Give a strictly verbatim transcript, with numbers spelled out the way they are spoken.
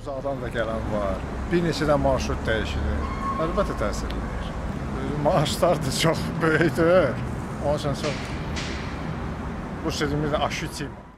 Uzaqdan da gələn var. Bir neçə də marşrut dəyişilir. Əlbəttə təsir edir. Maaşlar da çox böyükdür. Onun üçün çox bu sözümüzdə ощутимо.